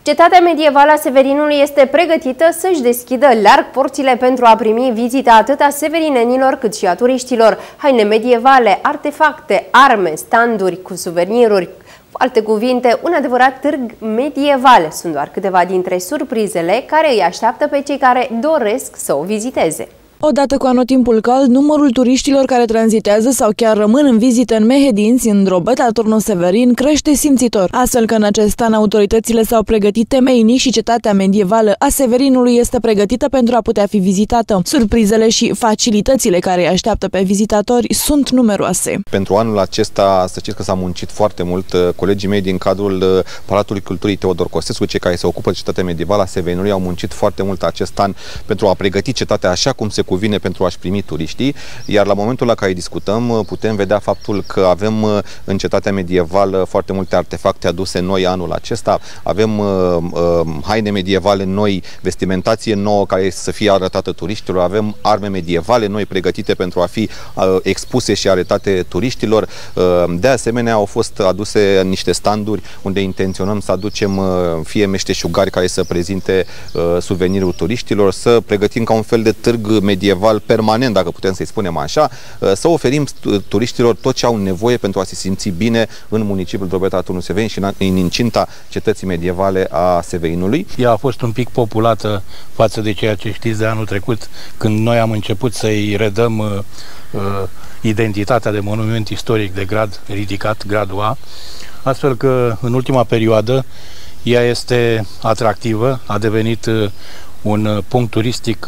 Cetatea medievală a Severinului este pregătită să-și deschidă larg porțile pentru a primi vizita atât a severinenilor cât și a turiștilor. Haine medievale, artefacte, arme, standuri cu suveniruri, cu alte cuvinte, un adevărat târg medieval. Sunt doar câteva dintre surprizele care îi așteaptă pe cei care doresc să o viziteze. Odată cu anotimpul cald, numărul turiștilor care tranzitează sau chiar rămân în vizită în Mehedinți, în Drobeta, Turnul Severin, crește simțitor. Astfel că în acest an autoritățile s-au pregătit temeinic și cetatea medievală a Severinului este pregătită pentru a putea fi vizitată. Surprizele și facilitățile care îi așteaptă pe vizitatori sunt numeroase. Pentru anul acesta, să știți că s-a muncit foarte mult. Colegii mei din cadrul Palatului Culturii Teodor Costescu, cei care se ocupă de cetatea medievală a Severinului, au muncit foarte mult acest an pentru a pregăti cetatea așa cum se cuvine pentru a-și primi turiștii, iar la momentul la care discutăm putem vedea faptul că avem în cetatea medievală foarte multe artefacte aduse noi anul acesta, avem haine medievale noi, vestimentație nouă care să fie arătată turiștilor, avem arme medievale noi pregătite pentru a fi expuse și arătate turiștilor. De asemenea, au fost aduse niște standuri unde intenționăm să aducem fie meșteșugari care să prezinte suvenirul turiștilor, să pregătim ca un fel de târg medieval permanent, dacă putem să-i spunem așa, să oferim turiștilor tot ce au nevoie pentru a se simți bine în municipiul Drobeta, Turnul Severin și în incinta cetății medievale a Severinului. Ea a fost un pic populată față de ceea ce știți de anul trecut, când noi am început să-i redăm identitatea de monument istoric de grad ridicat, gradul A, astfel că în ultima perioadă ea este atractivă, a devenit un punct turistic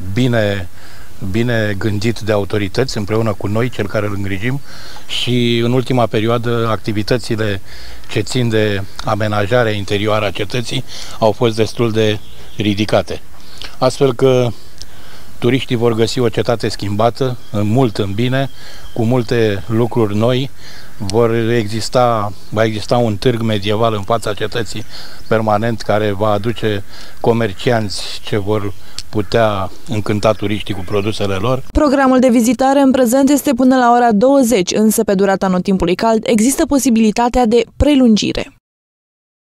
bine gândit de autorități împreună cu noi, cel care îl îngrijim, și în ultima perioadă activitățile ce țin de amenajarea interioară a cetății au fost destul de ridicate. Astfel că turiștii vor găsi o cetate schimbată, mult în bine, cu multe lucruri noi. Va exista un târg medieval în fața cetății permanent care va aduce comercianți ce vor putea încânta turiștii cu produsele lor. Programul de vizitare în prezent este până la ora 20, însă pe durata anotimpului cald există posibilitatea de prelungire.